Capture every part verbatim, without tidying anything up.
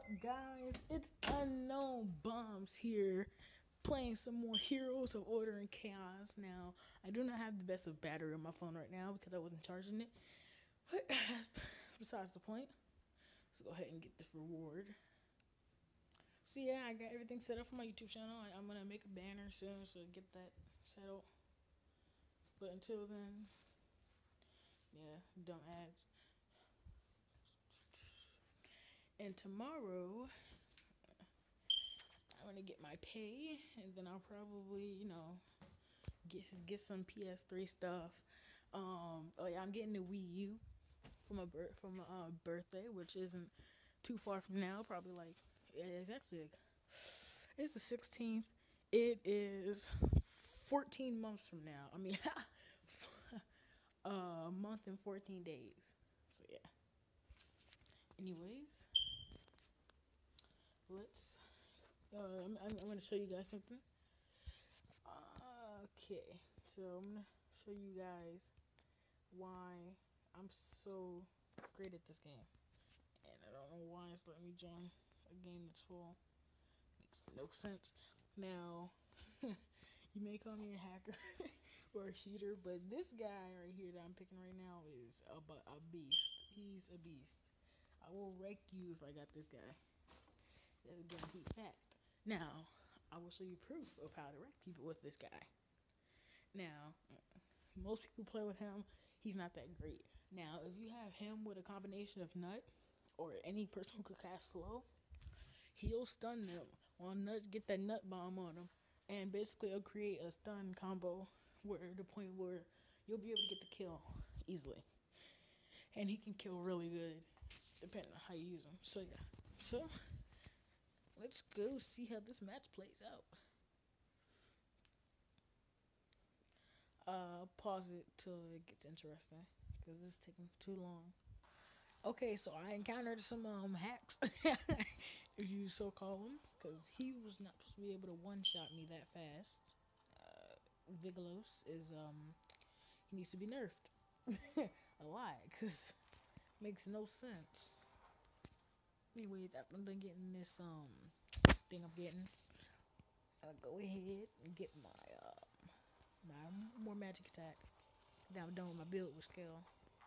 Guys? It's Unknown Bombs here, playing some more Heroes of Order and Chaos. Now, I do not have the best of battery on my phone right now because I wasn't charging it. But that's besides the point. Let's go ahead and get this reward. So yeah, I got everything set up for my YouTube channel. I, I'm gonna make a banner soon, so get that settled. But until then, yeah, dumb ads. And tomorrow, I'm gonna get my pay, and then I'll probably, you know, get get some P S three stuff. Um, oh yeah, I'm getting the Wii U for my birth for my uh, birthday, which isn't too far from now. Probably like it's actually like, it's the sixteenth. It is fourteen months from now. I mean, a month and fourteen days. So yeah. Anyways, let's. Uh, I'm, I'm, I'm gonna show you guys something. Okay, so I'm gonna show you guys why I'm so great at this game, and I don't know why it's letting me join a game that's full. Makes no sense. Now, you may call me a hacker or a cheater, but this guy right here that I'm picking right now is a, a beast. He's a beast. I will wreck you if I got this guy. That's a guaranteed fact. Now, I will show you proof of how to wreck people with this guy. Now, most people play with him. He's not that great. Now, if you have him with a combination of Nut or any person who could cast slow, he'll stun them. While Nut get that Nut bomb on him, and basically it'll create a stun combo where the point where you'll be able to get the kill easily, and he can kill really good depending on how you use him. So yeah, so let's go see how this match plays out. Uh, pause it till it gets interesting because this is taking too long. Okay, so I encountered some um hacks, if you so call them, because he was not supposed to be able to one shot me that fast. Uh, Vigalos is um he needs to be nerfed a lot because it makes no sense. Anyway, after I'm done getting this um thing I'm getting, I'll go ahead and get my uh my more magic attack. Now I'm done with my build with scale.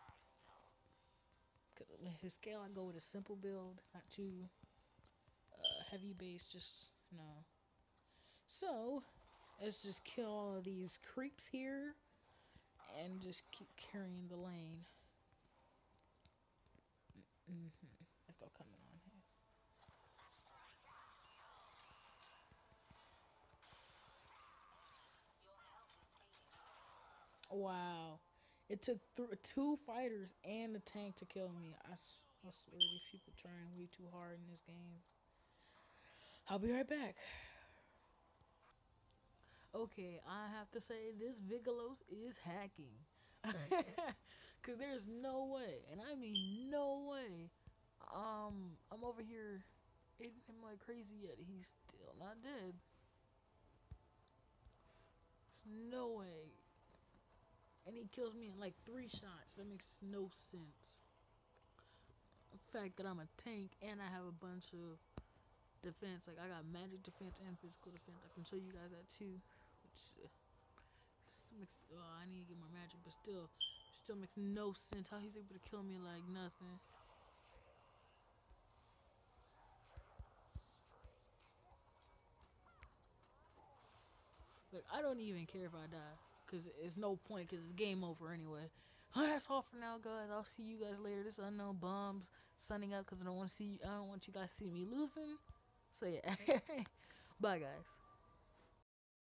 Cause with scale, I go with a simple build, not too uh, heavy base. Just no. So let's just kill all of these creeps here and just keep carrying the lane. Mm-hmm. Let's go coming on here. Wow. It took th- two fighters and a tank to kill me. I, I swear these people trying way too hard in this game. I'll be right back. Okay, I have to say this Vigalos is hacking. Cause there's no way, and I mean no way. Um, I'm over here hitting him like crazy yet he's still not dead. There's no way. And he kills me in like three shots. That makes no sense. The fact that I'm a tank and I have a bunch of defense, like I got magic defense and physical defense. I can show you guys that too. Which uh, makes, oh, I need to get more magic, but still, still makes no sense how he's able to kill me like nothing. Like I don't even care if I die, cause it's no point, cause it's game over anyway. Oh, that's all for now, guys. I'll see you guys later. This Unknown Bombs signing up, cause I don't want to see. I don't want you guys to see me losing. So yeah, bye, guys.